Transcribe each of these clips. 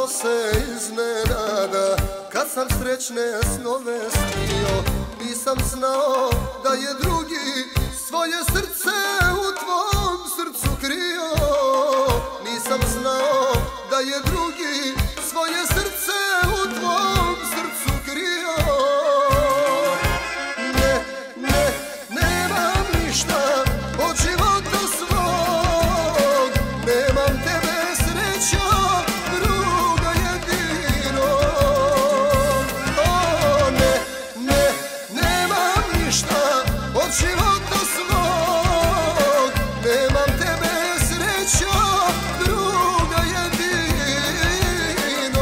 se iznenada kad sam srećne snove snio. Nisam znao da je drugi svoje srce u tvom srcu krio. Nisam znao da je drugi svoje srce u tvom srcu krio. Nemam ništa od života svog, nemam tebe srećo, druga jedino. Nemam ništa od života svog, nemam tebe srećo, druga jedino.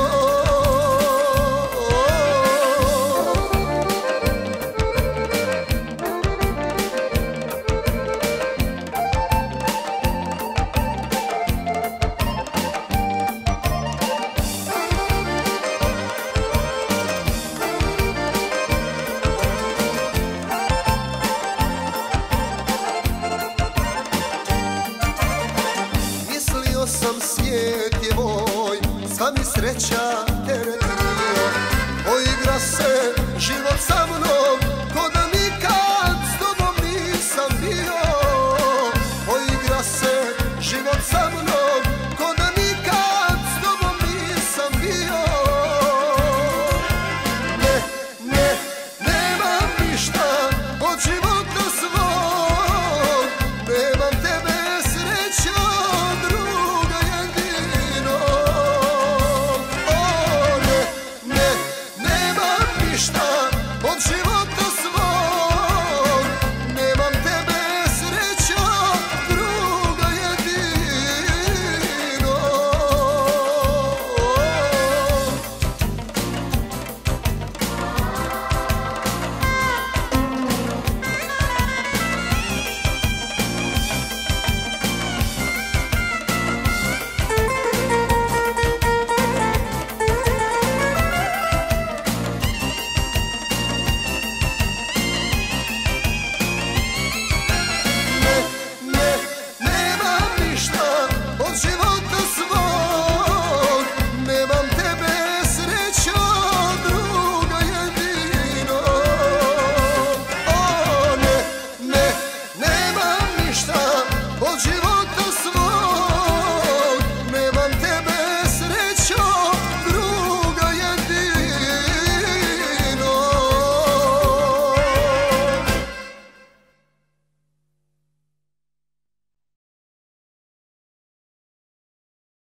Mislio sam svijet je moj, sva mi sreća teret bio. Poigra se život sa mnom.